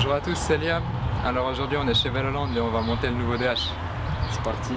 Bonjour à tous, c'est Liam. Alors aujourd'hui on est chez Veloland et on va monter le nouveau DH. C'est parti.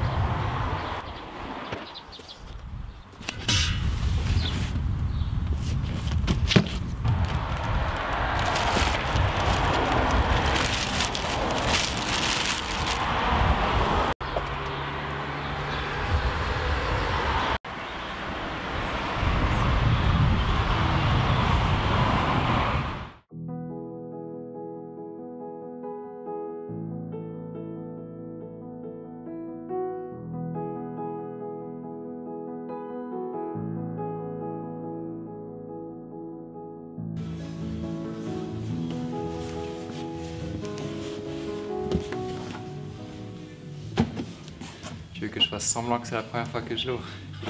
Tu veux que je fasse semblant que c'est la première fois que je l'ouvre?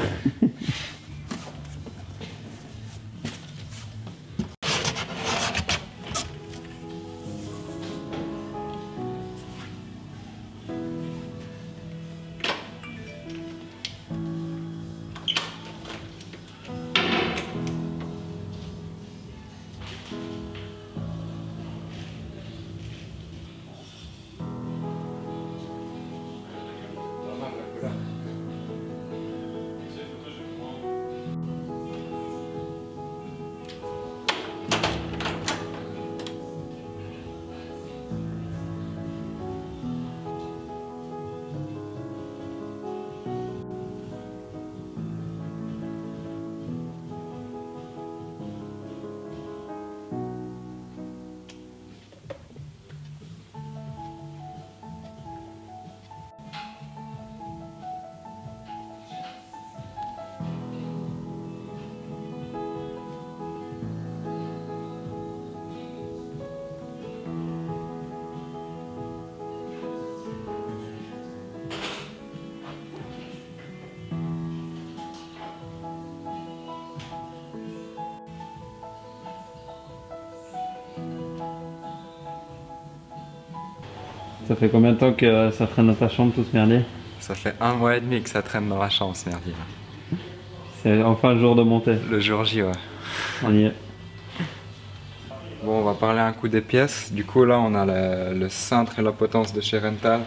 Ça fait combien de temps que ça traîne dans ta chambre tout ce merdier? Ça fait 1 mois et demi que ça traîne dans la chambre ce merdier. C'est enfin le jour de monter. Le jour J, ouais. On y est. Bon, on va parler un coup des pièces. Du coup là on a le cintre et la potence de chez Rental,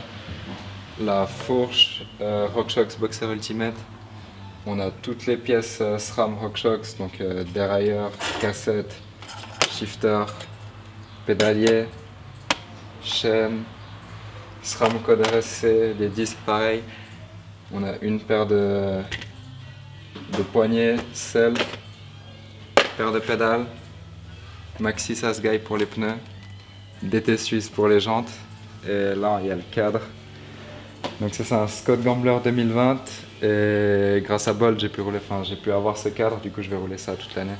la fourche RockShox Boxer Ultimate. On a toutes les pièces SRAM RockShox, donc dérailleur, cassette, shifter, pédalier, chaîne, SRAM code RSC, les disques pareil. On a une paire de poignées, selle, paire de pédales, Maxi Sasgai pour les pneus, DT Suisse pour les jantes, et là il y a le cadre. Donc ça c'est un Scott Gambler 2020 et grâce à Bolt j'ai pu rouler, j'ai pu avoir ce cadre, du coup je vais rouler ça toute l'année.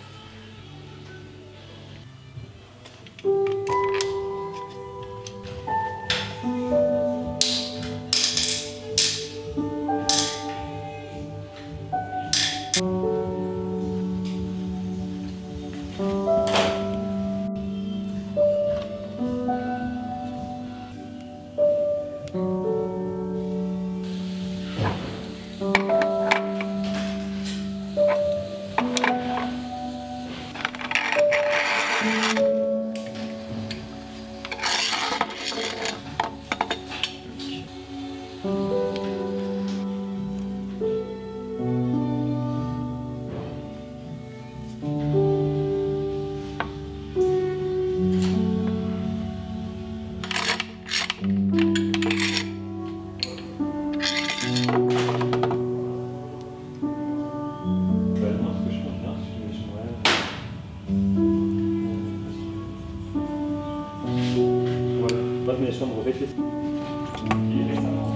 Mes chambres réfléchies. Récemment.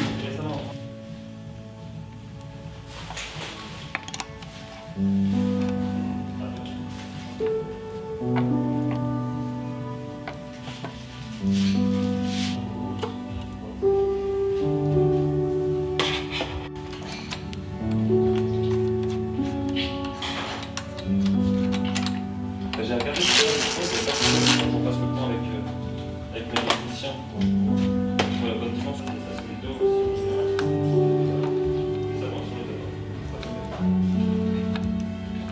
J'ai regardé on passe le temps avec mes musiciens pour la bonne dimension des stations de dos aussi. Ça va sur le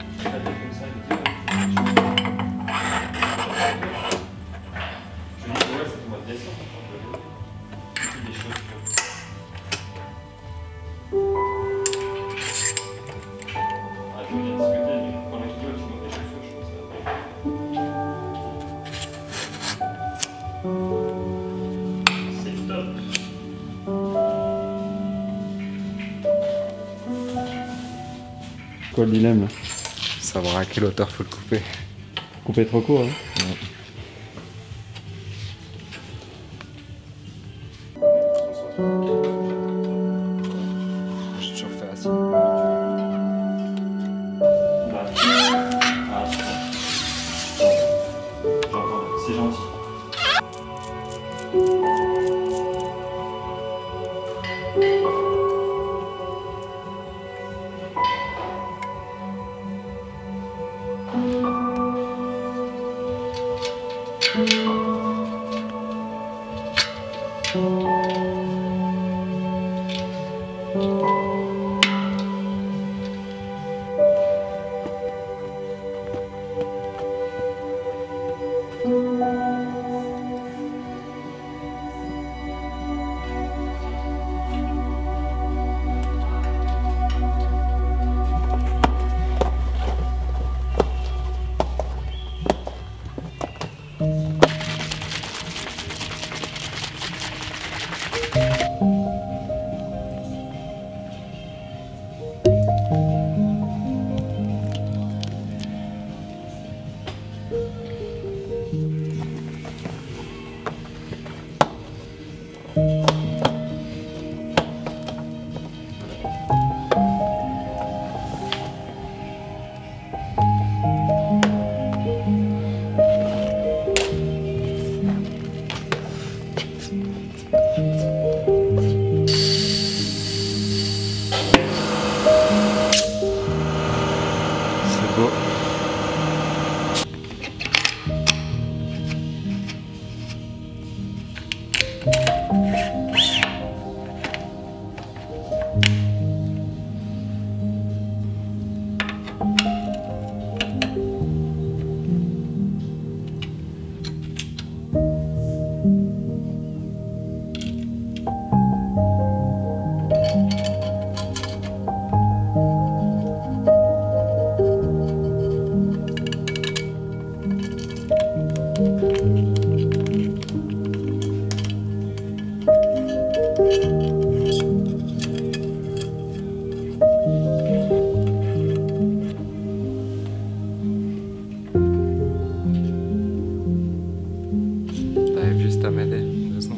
dos. quoi le dilemme là? Savoir à quelle hauteur faut le couper. Couper trop court, hein? Ouais. J'ai toujours fait assis. C'est gentil. C'est beau. T'avais juste à m'aider, heureusement.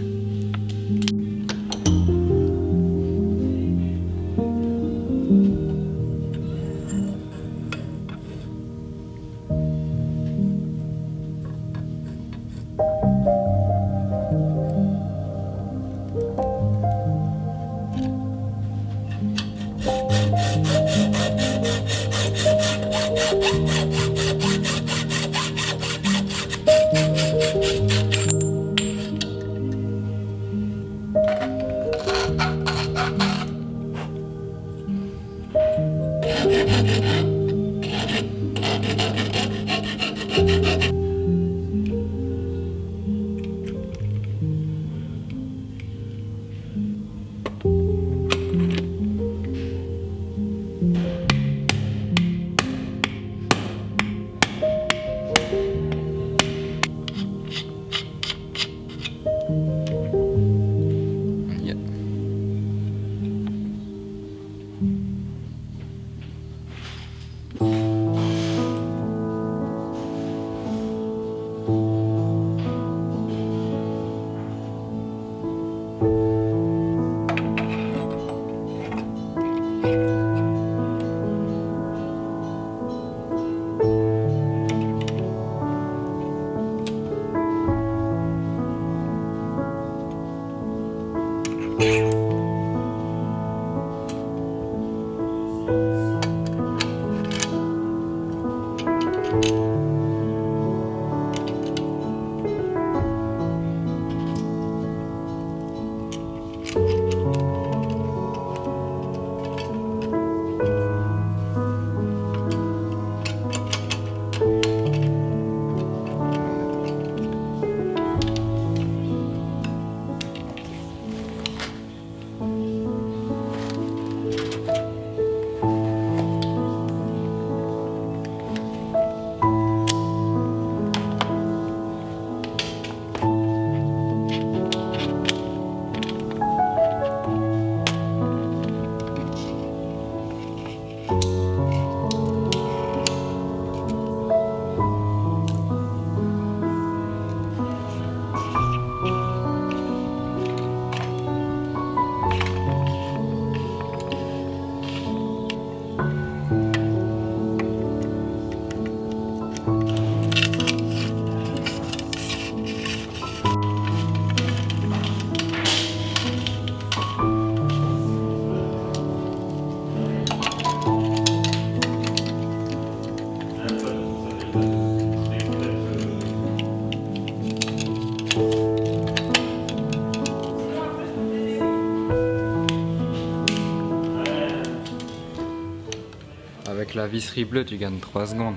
Yeah. Avec la visserie bleue, tu gagnes 3 secondes.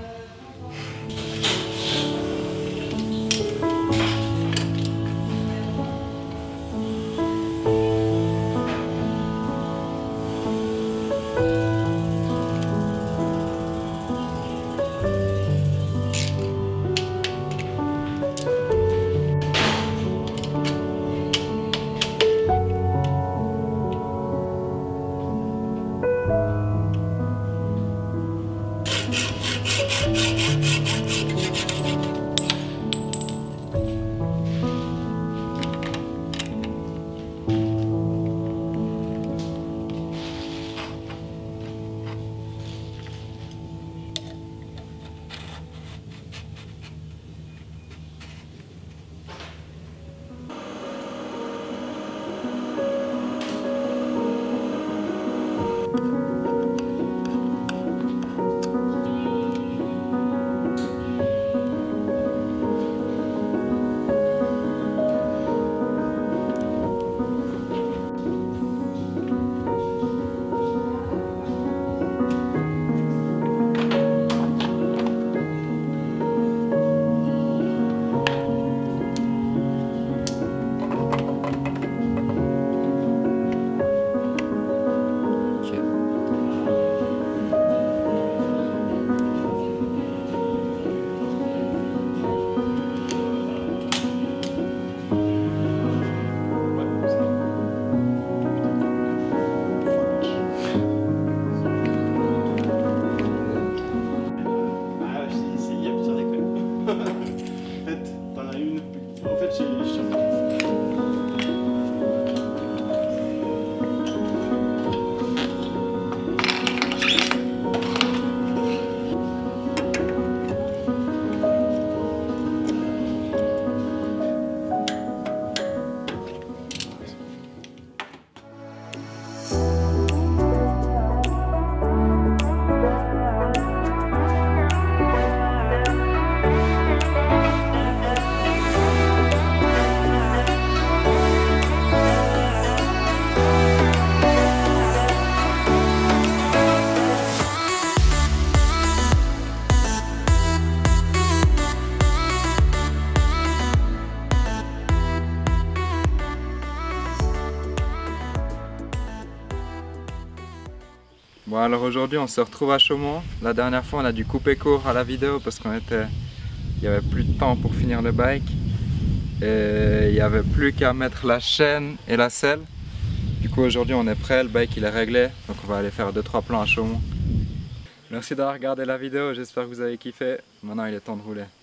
Bon, alors aujourd'hui on se retrouve à Chaumont. La dernière fois on a dû couper court à la vidéo parce qu'il n'y avait plus de temps pour finir le bike. Et il n'y avait plus qu'à mettre la chaîne et la selle. Du coup aujourd'hui on est prêt, le bike il est réglé. Donc on va aller faire 2-3 plans à Chaumont. Merci d'avoir regardé la vidéo, j'espère que vous avez kiffé. Maintenant il est temps de rouler.